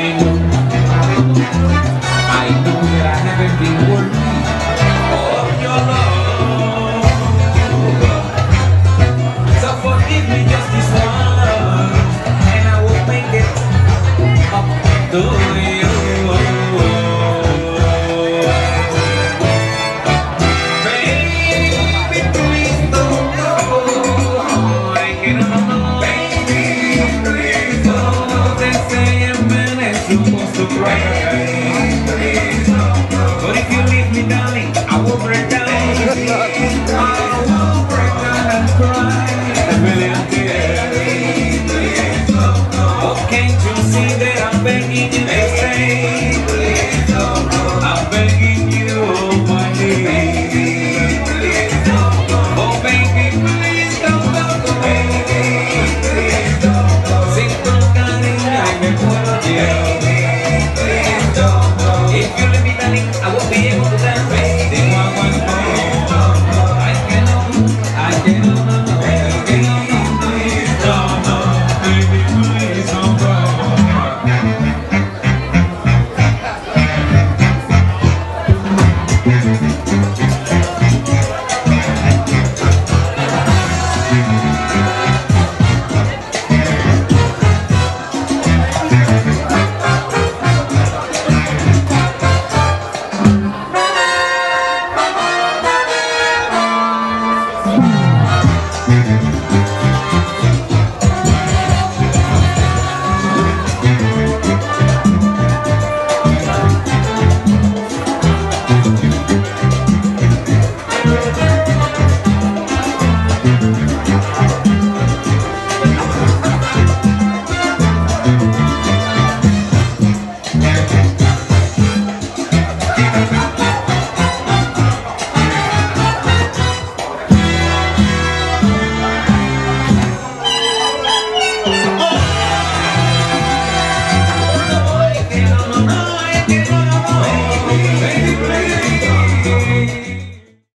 I know that I haven't been worthy of your love. So forgive me just this once, and I will make it up to you. Baby, please don't go. I cannot know. Baby, please don't. They say a man is supposed to cry. But if you leave me, darling, I will break down. I will break down and cry a million tears. Oh, can't you see that I'm begging you to stay? I'm begging you, my dear. Oh, baby, please don't go away. Sin tu cariño me puedo llevar.